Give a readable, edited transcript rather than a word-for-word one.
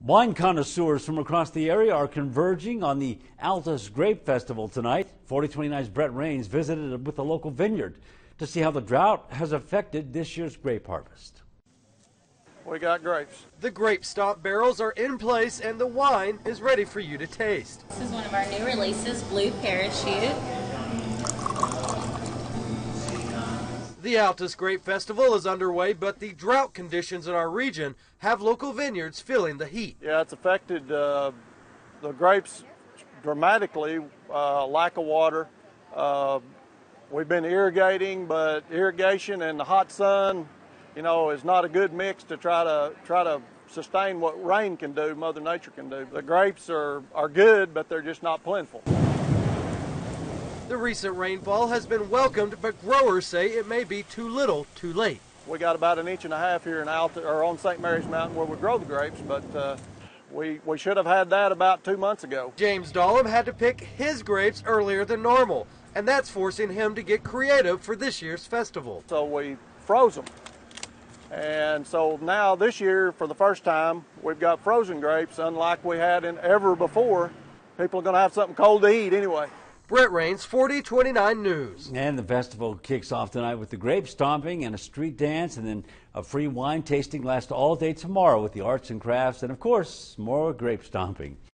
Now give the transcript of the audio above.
Wine connoisseurs from across the area are converging on the Altus Grape Festival tonight. 4029's Brett Rains visited with a local vineyard to see how the drought has affected this year's grape harvest. We got grapes. The grape stomp barrels are in place and the wine is ready for you to taste. This is one of our new releases, Blue Parachute. The Altus Grape Festival is underway, but the drought conditions in our region have local vineyards feeling the heat. Yeah, it's affected the grapes dramatically, lack of water. We've been irrigating, but irrigation and the hot sun, is not a good mix to try to sustain what rain can do, Mother Nature can do. The grapes are good, but they're just not plentiful. The recent rainfall has been welcomed, but growers say it may be too little, too late. We got about 1.5 inches here in on St. Mary's Mountain where we grow the grapes, but we should have had that about 2 months ago. James Dahlem had to pick his grapes earlier than normal, and that's forcing him to get creative for this year's festival. So we froze them. And so now this year, for the first time, we've got frozen grapes, unlike we had ever before. People are going to have something cold to eat anyway. Brett Rains, 4029 News. And the festival kicks off tonight with the grape stomping and a street dance, and then a free wine tasting lasts all day tomorrow with the arts and crafts and, of course, more grape stomping.